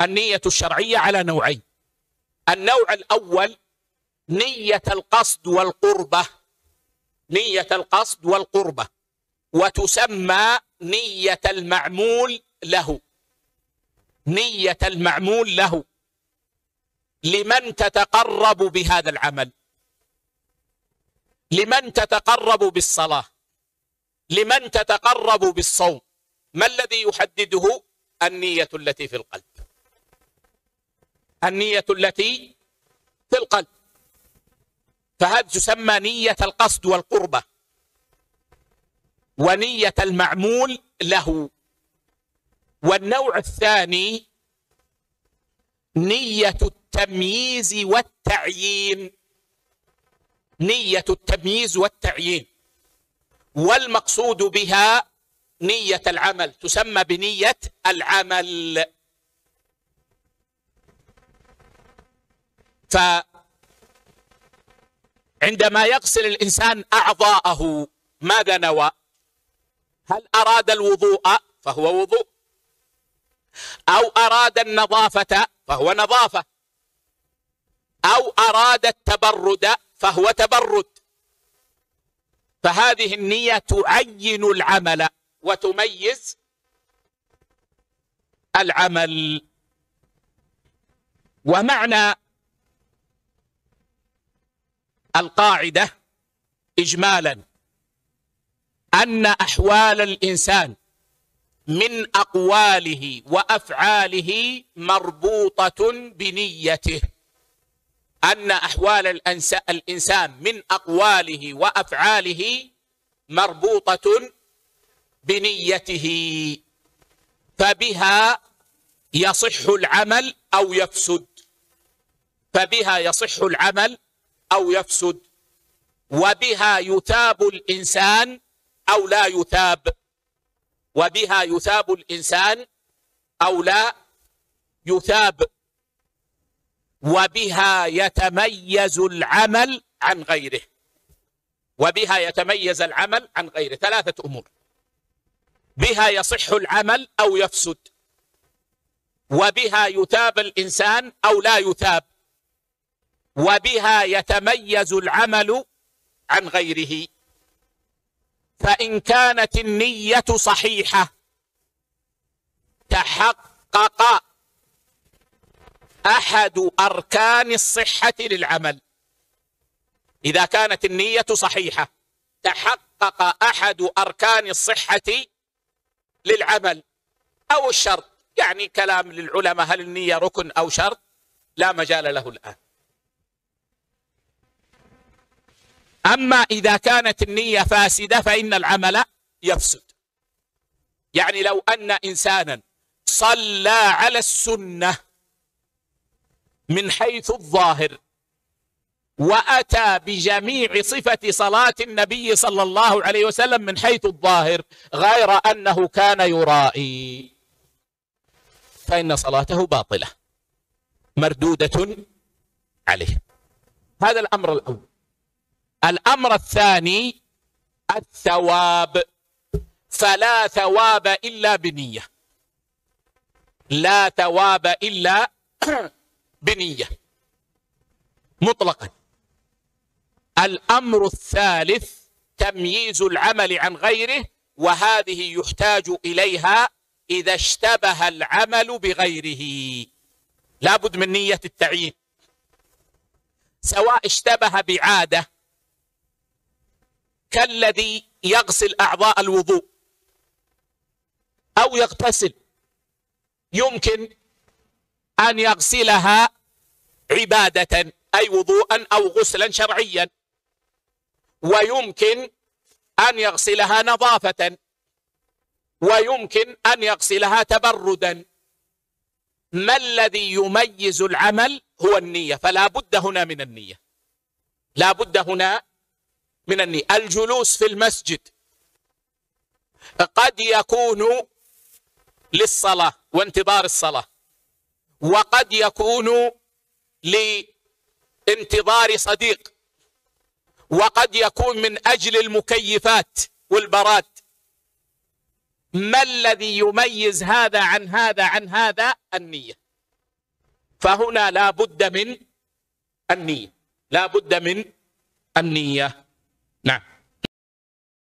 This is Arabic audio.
النية الشرعية على نوعين. النوع الأول نية القصد والقربة، نية القصد والقربة، وتسمى نية المعمول له، نية المعمول له. لمن تتقرب بهذا العمل؟ لمن تتقرب بالصلاة؟ لمن تتقرب بالصوم؟ ما الذي يحدده؟ النية التي في القلب، النية التي في القلب. فهذه تسمى نية القصد والقربة، ونية المعمول له. والنوع الثاني نية التمييز والتعيين، نية التمييز والتعيين، والمقصود بها نية العمل، تسمى بنية العمل. فعندما يغسل الإنسان أعضاءه ماذا نوى؟ هل أراد الوضوء فهو وضوء، أو أراد النظافة فهو نظافة، أو أراد التبرد فهو تبرد. فهذه النية تعين العمل وتميز العمل. ومعنى القاعدة إجمالا أن أحوال الإنسان من أقواله وأفعاله مربوطة بنيته، أن أحوال الإنسان من أقواله وأفعاله مربوطة بنيته، فبها يصح العمل أو يفسد، فبها يصح العمل أو يفسد، وبها يثاب الإنسان أو لا يثاب، وبها يثاب الإنسان أو لا يثاب، وبها يتميز العمل عن غيره، وبها يتميز العمل عن غيره. ثلاثة أمور: بها يصح العمل أو يفسد، وبها يثاب الإنسان أو لا يثاب، وبها يتميز العمل عن غيره. فإن كانت النية صحيحة تحقق أحد أركان الصحة للعمل. إذا كانت النية صحيحة تحقق أحد أركان الصحة للعمل أو الشرط، يعني كلام للعلماء هل النية ركن أو شرط؟ لا مجال له الآن. أما إذا كانت النية فاسدة فإن العمل يفسد. يعني لو أن إنسانا صلى على السنة من حيث الظاهر وأتى بجميع صفة صلاة النبي صلى الله عليه وسلم من حيث الظاهر غير أنه كان يرائي، فإن صلاته باطلة مردودة عليه. هذا الأمر الأول. الأمر الثاني الثواب، فلا ثواب إلا بنية، لا ثواب إلا بنية مطلقا. الأمر الثالث تمييز العمل عن غيره، وهذه يحتاج إليها إذا اشتبه العمل بغيره، لا بد من نية التعيين، سواء اشتبه بعادة كالذي يغسل أعضاء الوضوء أو يغتسل، يمكن أن يغسلها عبادة أي وضوءا أو غسلا شرعيا، ويمكن أن يغسلها نظافة، ويمكن أن يغسلها تبردا. ما الذي يميز العمل؟ هو النية، فلا بد هنا من النية، لا بد هنا من النية. الجلوس في المسجد قد يكون للصلاة وانتظار الصلاة، وقد يكون لانتظار صديق، وقد يكون من أجل المكيفات والبراد. ما الذي يميز هذا عن هذا عن هذا؟ النية. فهنا لا بد من النية، لا بد من النية. نعم.